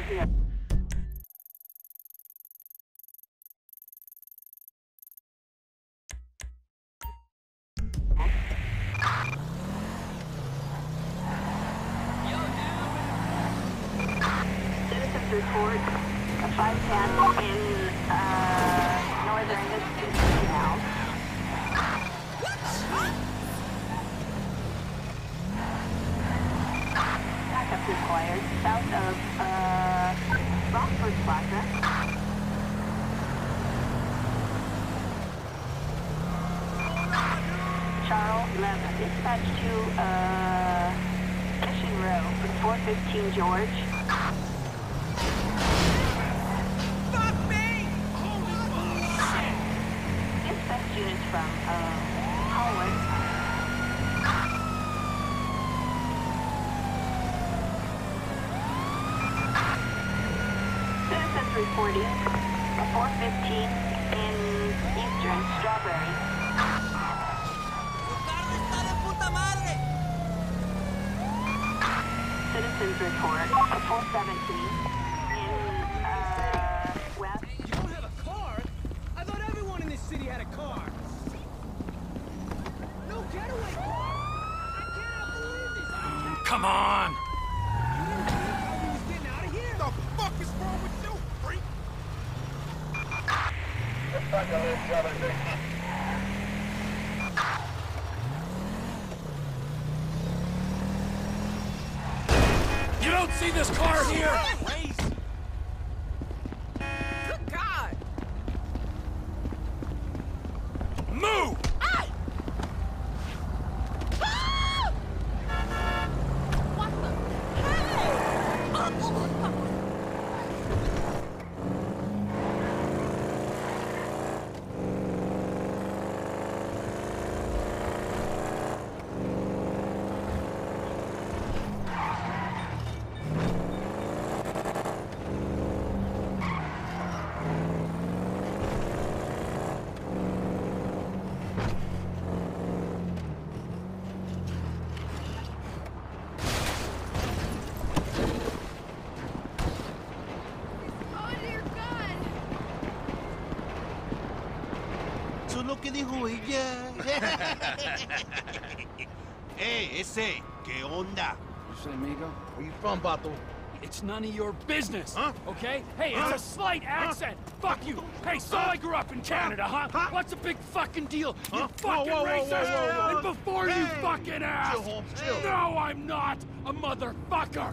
Yeah. Citizens report a 510 in northern Mississippi now. Backup required south of Rockford Plaza. Charles 11, dispatch to Mission Row for 415 George. Fuck me! Holy shit! Dispatch units from Hallwood. Citizens reporting a 415 in eastern Strawberry. Citizens report a 417 in west. You don't have a car? I thought everyone in this city had a car. No getaway car! I cannot believe this! Come on! You didn't believe how we was getting out of here? The fuck is wrong with you, freak? You don't see this car here? Good God! Move! What the? Hey! Oh dear God! Eso es lo que dijo ella. Hey, ese, ¿qué onda? You say, amigo? Where you from, Bato? It's none of your business, Huh? okay? Hey, it's Huh? a slight accent. Fuck you. Hey, so I grew up in Canada, huh? Huh? What's a big fucking deal? You Huh? fucking Whoa, whoa, whoa, racist! whoa, whoa, whoa. And before you Hey! fucking ask, Chill, Holmes, chill. no, I'm not a motherfucker.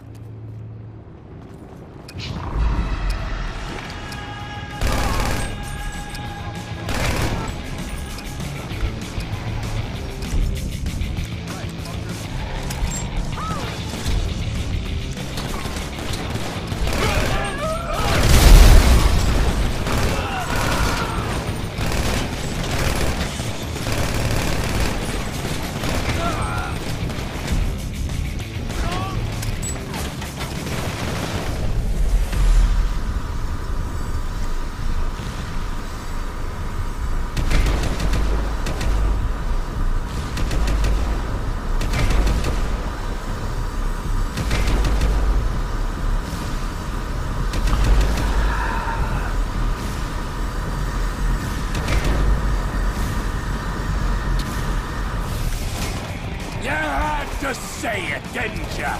You had to say it, didn't ya?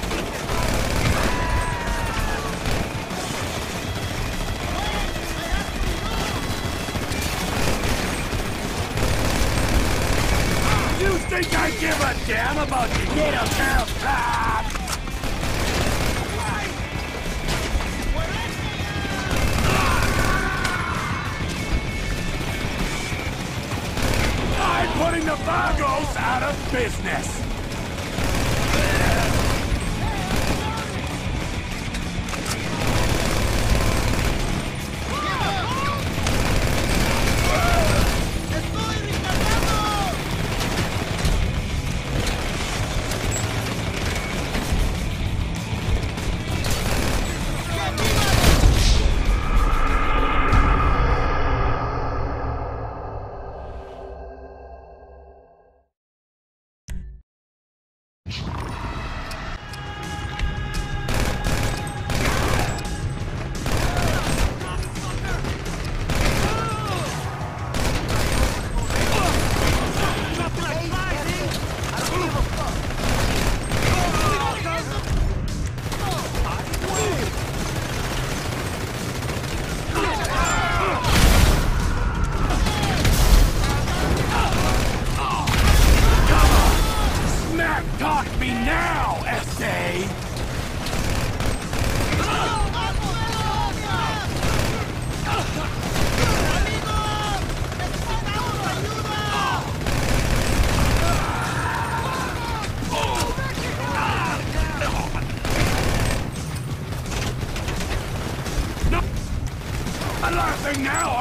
You think I give a damn about your little girl's job? I'm putting the Vagos out of business.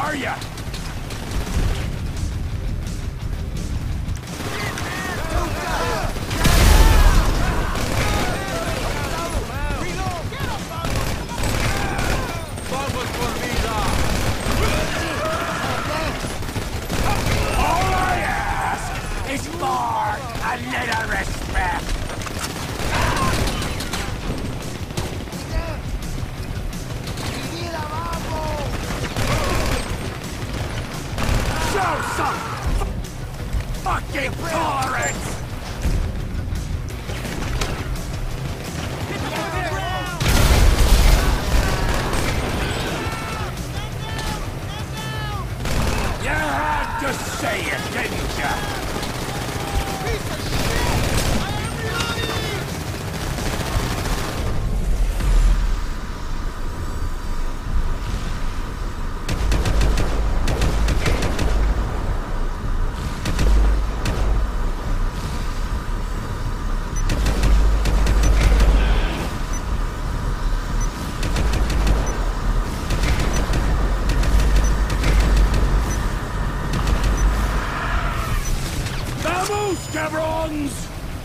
are ya? All I ask is for a little respect. Show some fucking tolerance! You had to say it, didn't ya? Vamos, cabrons!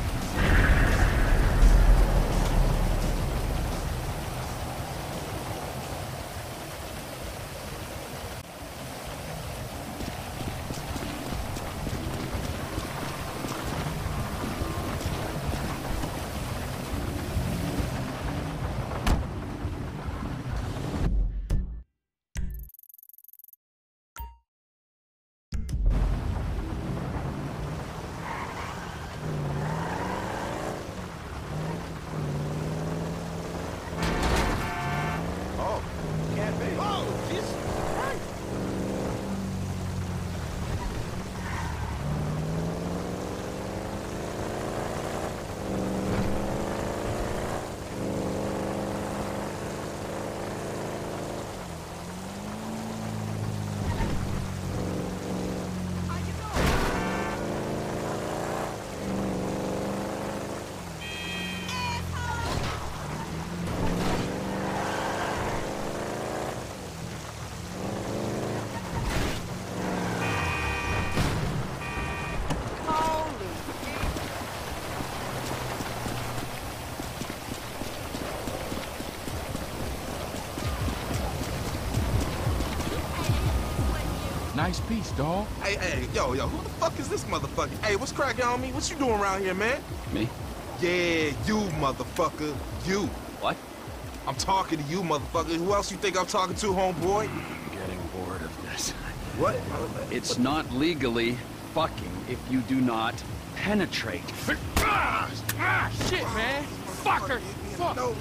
Nice piece, dawg. Hey, yo, who the fuck is this motherfucker? Hey, what's cracking on me? What you doing around here, man? Me? Yeah, you, motherfucker. You. What? I'm talking to you, motherfucker. Who else you think I'm talking to, homeboy? I'm getting bored of this. What? It's not legally fucking if you do not penetrate. Shit, man. Fucker. Fuck. No,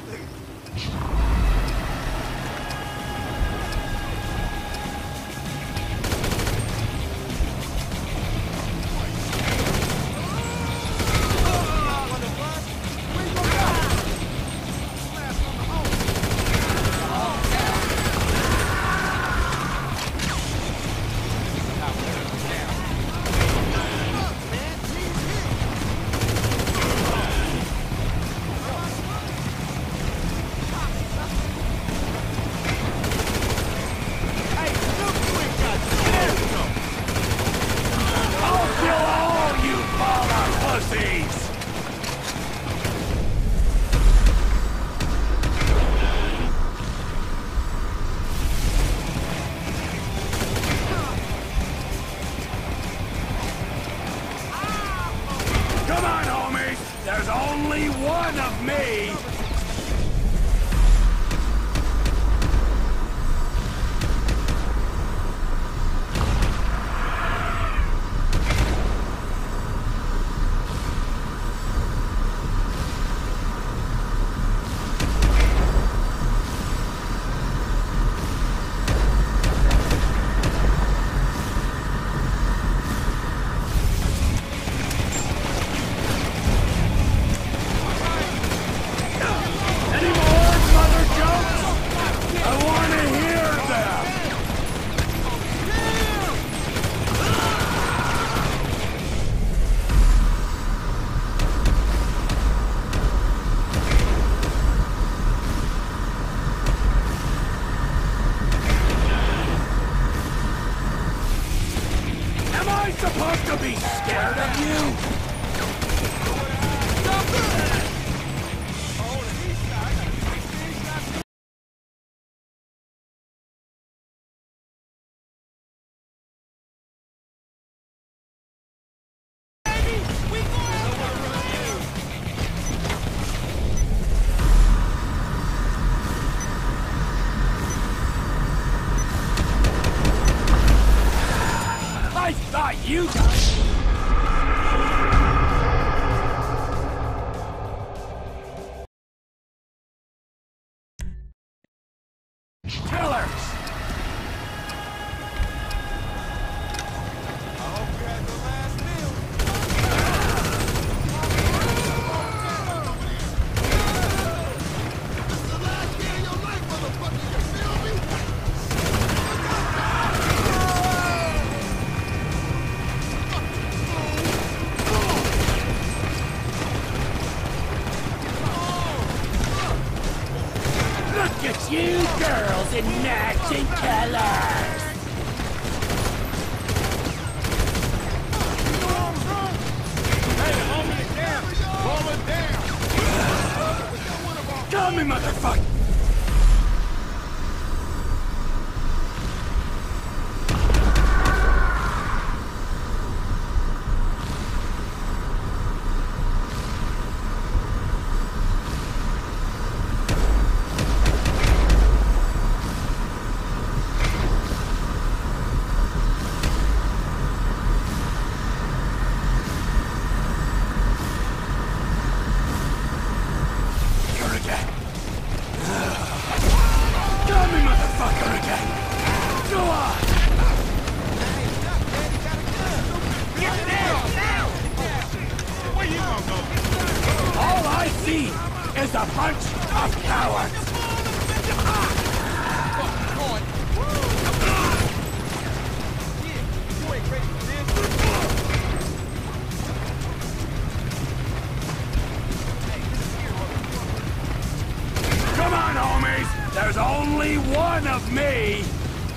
I'll kill all you baller pussies! Come on, homies! There's only one of me! I supposed to be scared of you? I thought you guys... Killers! Look at you girls in matching colors! Come me, motherfucker! Is a bunch of cowards! Come on, homies! There's only one of me!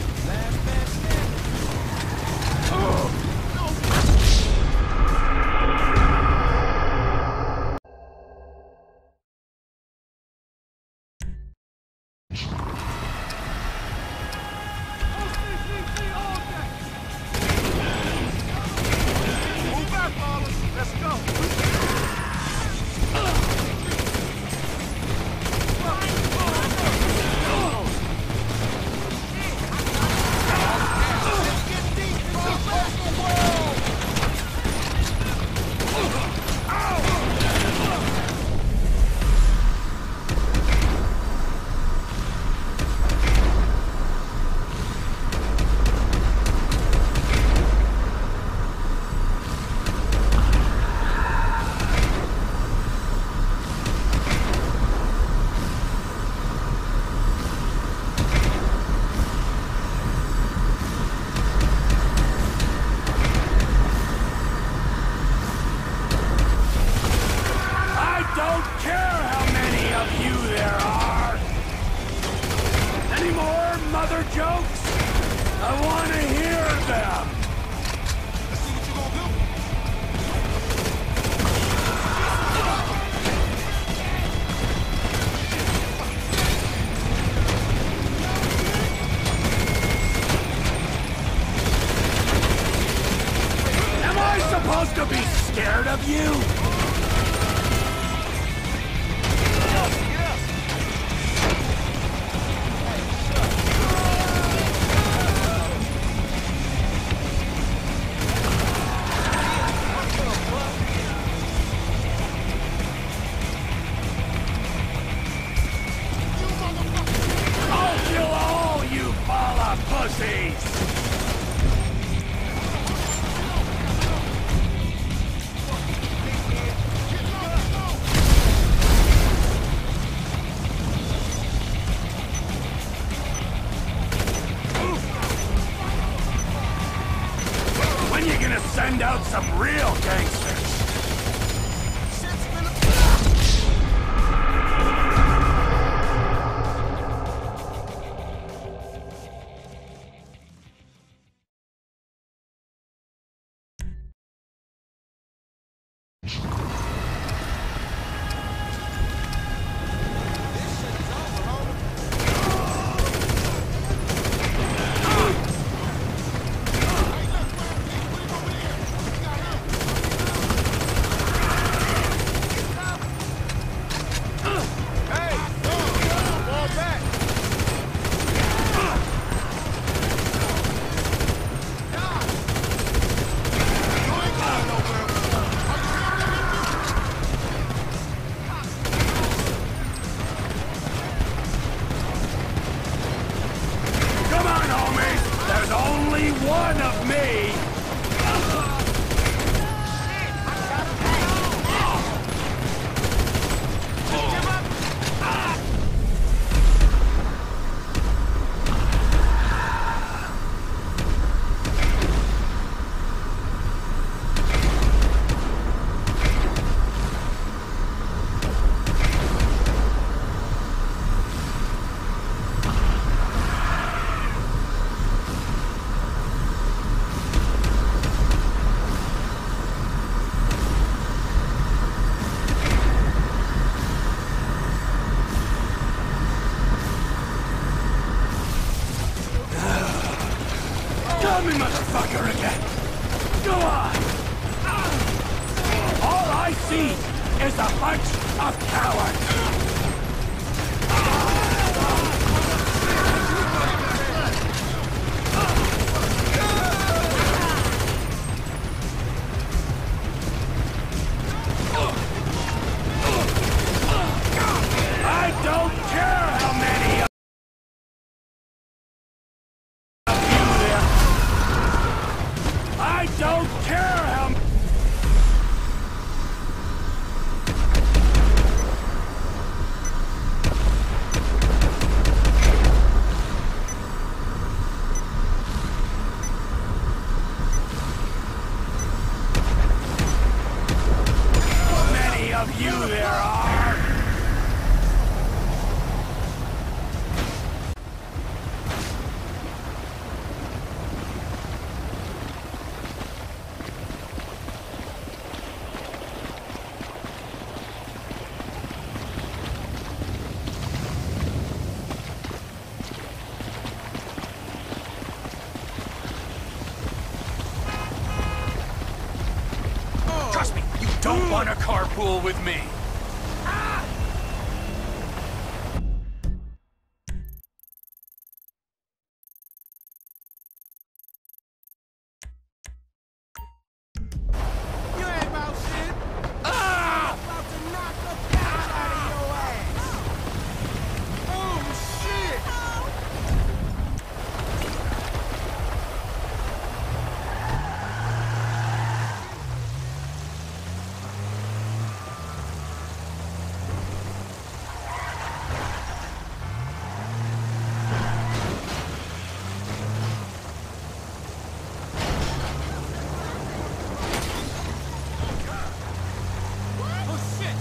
Mother jokes? I want to hear them! Let's see what you gonna do. Am I supposed to be scared of you? I'll kill all you bala pussies! When you gonna send out some real gangsters? Show me, motherfucker, again! Go on! All I see is a bunch of cowards! I don't care how many of you there. I don't care how many of you there are. Trust me, you don't want to carpool with me. You ain't about shit. Ah! About to knock the fuck out of your ass. Oh, shit. Oh, shit.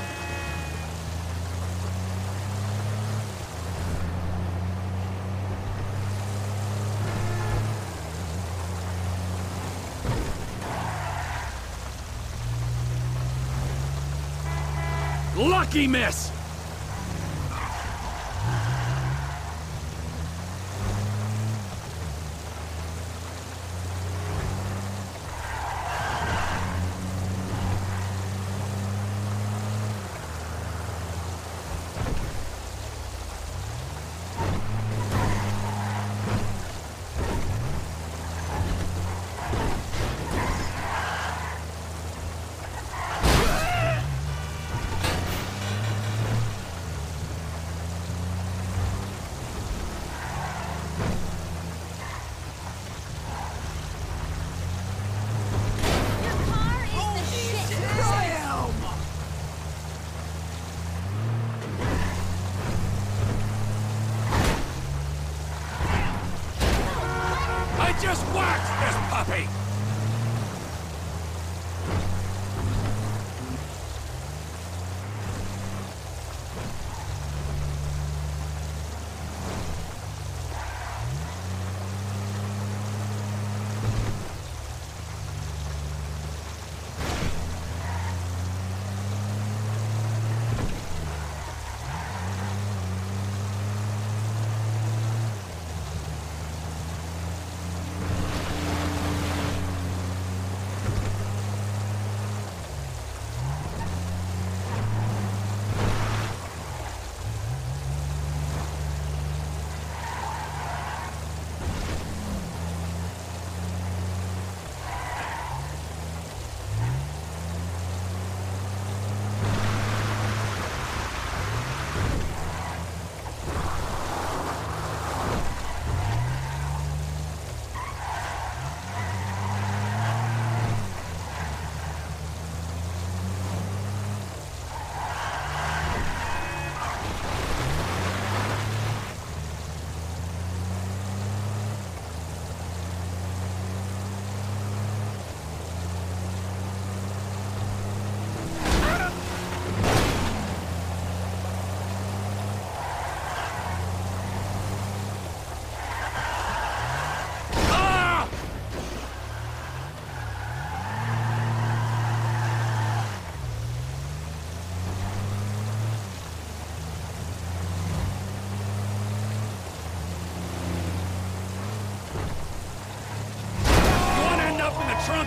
Lucky miss! Your car is the shit. I just whacked this puppy!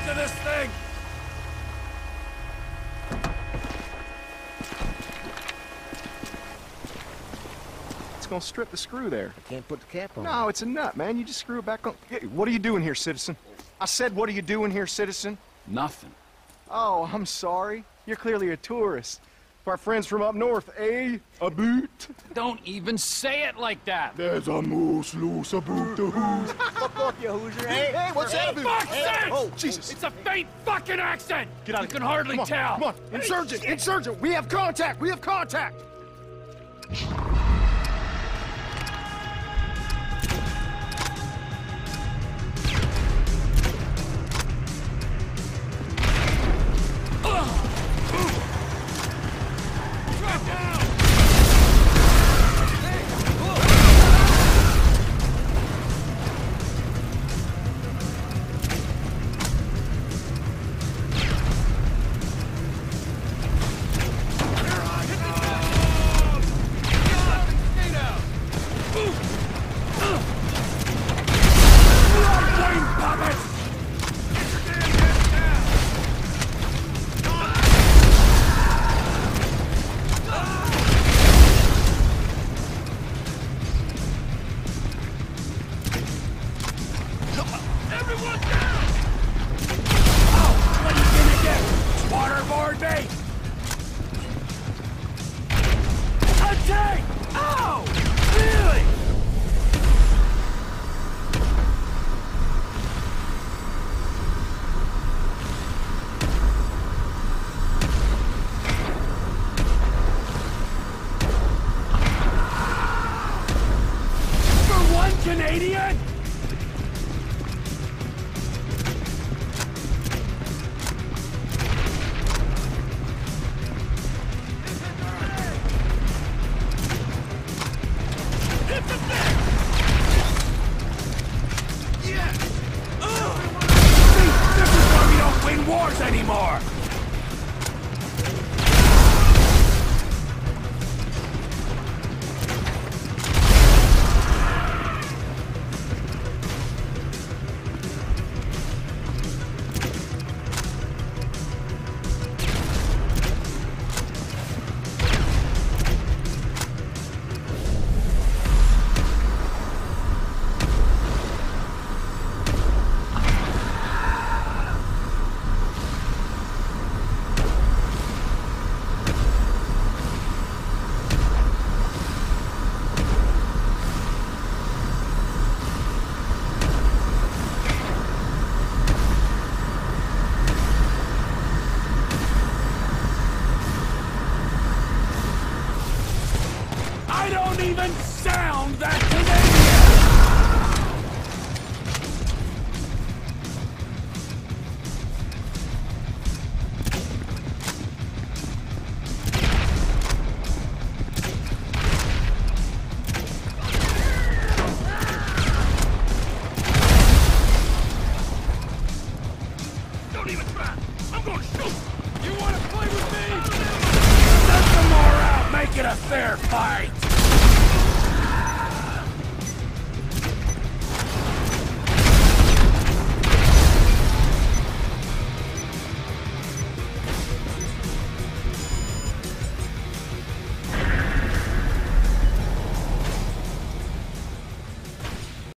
to this thing! It's gonna strip the screw there. I can't put the cap on. No, it's a nut, man. You just screw it back on. Hey, what are you doing here, citizen? I said, what are you doing here, citizen? Nothing. Oh, I'm sorry. You're clearly a tourist. Our friends from up north, eh? A boot? Don't even say it like that. There's a moose loose about the who's. Fuck off, you Hoosier. Hey, what's that about? Fuck's sake! Oh, Jesus. It's a faint fucking accent! Get out You of can here. hardly Come on, tell! Come on, insurgent, insurgent! We have contact! We have contact! Drop down! Everyone down! Oh, what are you gonna do? Waterboard me? A tank! Oh! Really? For one Canadian? This is why we don't win wars anymore! I don't even sound that Canadian! Don't even try! I'm gonna shoot! You wanna play with me? Let them more out! Make it a fair fight!